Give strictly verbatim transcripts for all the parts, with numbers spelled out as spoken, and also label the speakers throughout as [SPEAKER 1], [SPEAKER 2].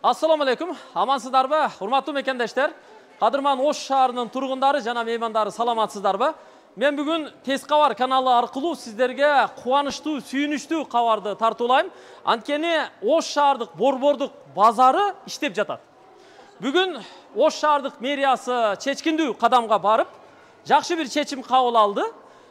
[SPEAKER 1] Assalamu alaikum. Amansыздарбы? Урматтуу мекендештер. Кадырман Ош шаарынын тургундары жана меймандары саламатсыздарбы? Мен бүгүн Тез кабар каналы аркылуу сиздерге кубанычтуу, сүйүнүчтүү кабарды тартуулайм. Анткени Ош шаардык борбордук базары иштеп жатат. Бүгүн Ош шаардык мэриясы чечкиндүү кадамга барып, жакшы бир чечим кабыл алды.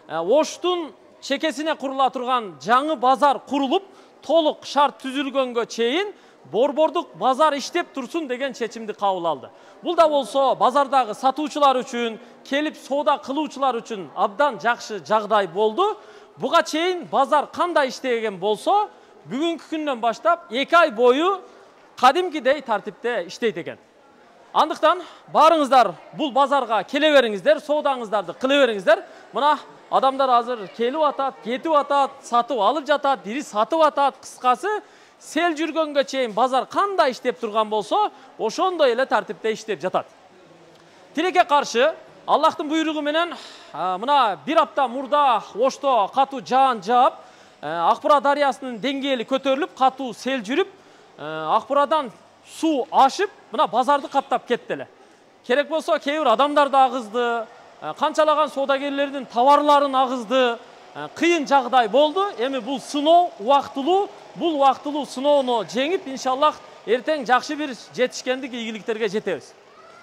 [SPEAKER 1] Оштун чекесине курула турган жаңы базар курулуп, толук шарт түзүлгөнгө чейин борбордук базар иштеп турсун деген чечимди кабыл алды. Бул да болсо базардагы сатуучулар үчүн, келип соода кылуучулар үчүн абдан жакшы жагдай болду. Буга чейин базар кандай иштеген болсо, бүгүнкү күндөн баштап эки ай бою кадимкидей тартипте иштейт экен. Андыктан барыңыздар бул базарга келе бериңиздер, соодаңыздарды кыла бериңиздер. Мына адамдар азыр келип атат, кетип атат, сатып алып жатат, бири сатып атат. Кыскасы, сел жүргөнгө чейин базар кандай иштеп турган болсо, ошондой эле тартипте иштеп жатат. Тилекке каршы, Аллахтын буйругу менен мына бир апта мурда Ошто катуу жаан жаап, Акбура дарыясынын деңгээли көтөрүлүп, катуу сел жүрүп, Акбурадан суу ашып, мына базарды каптап кетти эле. Керек болсо кээ бир адамдар да агызды, канчалаган соодагерлердин товарларын агызды, кыйын жагдай болду. Эми бул сыноо убактылуу, бул убактылуу сыноону жеңип, иншаллах эртең жакшы бир жетишкендик ийгиликтерге жетебиз.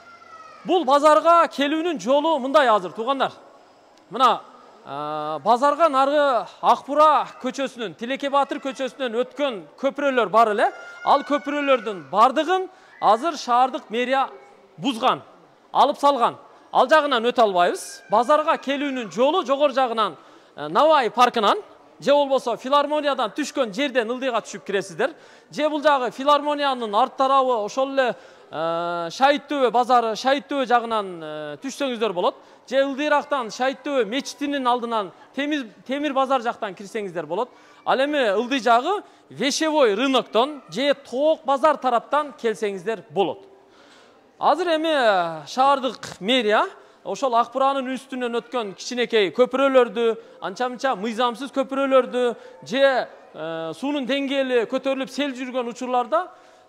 [SPEAKER 1] Бул базарга келүүнүн жолу мындай азыр туугандар. Мына базарга наргы Акбура көчөсүнөн, Тилеке Батыр көчөсүнөн өткөн көпүрөлөр бар эле. Ал көпүрөлөрдүн бардыгын азыр шаардык мэрия бузган, алып салган. Ал жагынан өтө албайбыз. Базарга келүүнүн жолу жогору жагынан Навай паркынан, же болбосо филармониядан түшкөн жерден ылдыйга түшүп киресиздер. Же бул жагы филармониянын арт тарабы ошол эле Шайыттөбө базары, Шайыттөбө жагынан түшсөңүздөр болот. Же ылдыйрактан Шайыттөбө мечитинин алдынан Темир базар жактан кирсеңиздер болот. Ал эми ылдый жагы Вешевой рыноктон же Тоок базар тараптан келсеңиздер болот. Азыр эми шаардык мэрия ошол Акбуранын үстүнөн өткөн кичинекей көпүрөлөрдү, анча-мынча мыйзамсыз көпүрөлөрдү, же суунун деңгээли көтөрүлүп сел жүргөн учурларда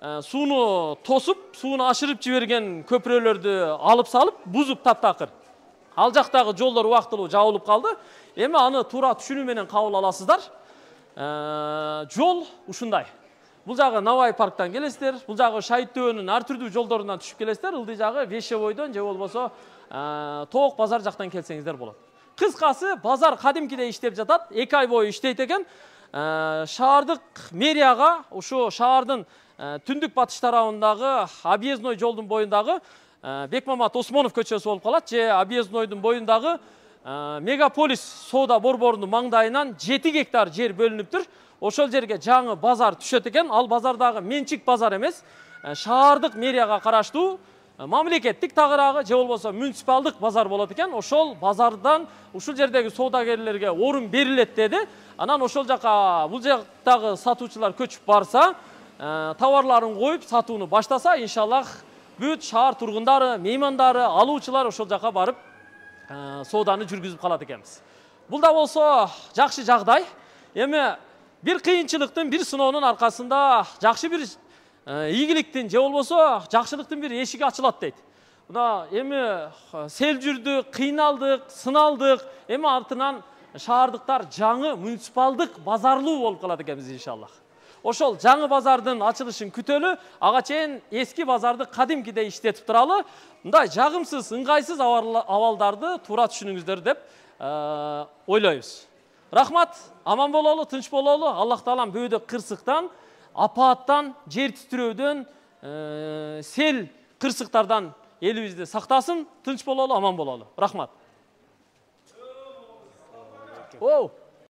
[SPEAKER 1] сууну тосуп, сууну ашырып жиберген көпүрөлөрдү алып салып, бузуп таптакыр. Ал жактагы жолдор убактылуу жабылып калды. Эми аны туура түшүнүү менен кабыл аласыздар. Жол ушундай. Бул жагы Навай парктан келесиздер, бул жагы Шайыттөбөнүн ар түрдүү жолдорунан түшүп келесиздер, ылдый жагы Вешевойдон же болбосо Тоок базар жактан келсеңиздер болот. Кыскасы, базар кадимкидей иштеп жатат, эки ай бою иштейт экен. Шаардык мэрияга ушу шаардын түндүк батыш тарабындагы объездной жолдун боюндагы Бекмамат Осмонов көчөсү болуп калат, же объезднойдун боюндагы Мегаполис соода борборунун маңдайынан жети гектар жер бөлүнүптүр. Ошол жерге жаңы базар түшөт экен. Ал базардагы менчик базар эмес, шаардык мэрияга караштуу мамлекеттик тагыраагы же болбосо муниципалдык базар болот экен. Ошол базардан ушул жердеги соодагерлерге орун берилет деди. Анан ошол жака бул жактагы сатуучулар көчүп барса, товарларын коюп сатууну баштаса, иншаллах бүт шаар тургундары, меймандары, алуучулар ошол жака барып сооданы жүргүзүп калат экенбиз. Бул да болсо жакшы жагдай. Эми бир кыйынчылыктын, бир сыноонун аркасында жакшы бир ийгиликтин же болбосо жакшылыктын бир эшиги ачылат дейт. Мына эми сел жүрдүк, кыйналдык, сыналдык. Эми артынан шаардыктар жаңы муниципалдык базарлуу болуп калат экенбиз иншаллах. Ошол жаңы базардын ачылышын күтөлү, ага чейин эски базарды кадимкидей иштетип туралы, мындай жагымсыз, ыңгайсыз абалдарды туура түшүнүңүздөр деп ойлойбуз. Рахмат, аман бололу, тынч бололу. Аллах таалам бөөдө кырсыктан, апааттан, жер титирөөдөн, сел кырсыктардан элибизди сактасын. Тынч бололу, аман бололу. Рахмат. Оу.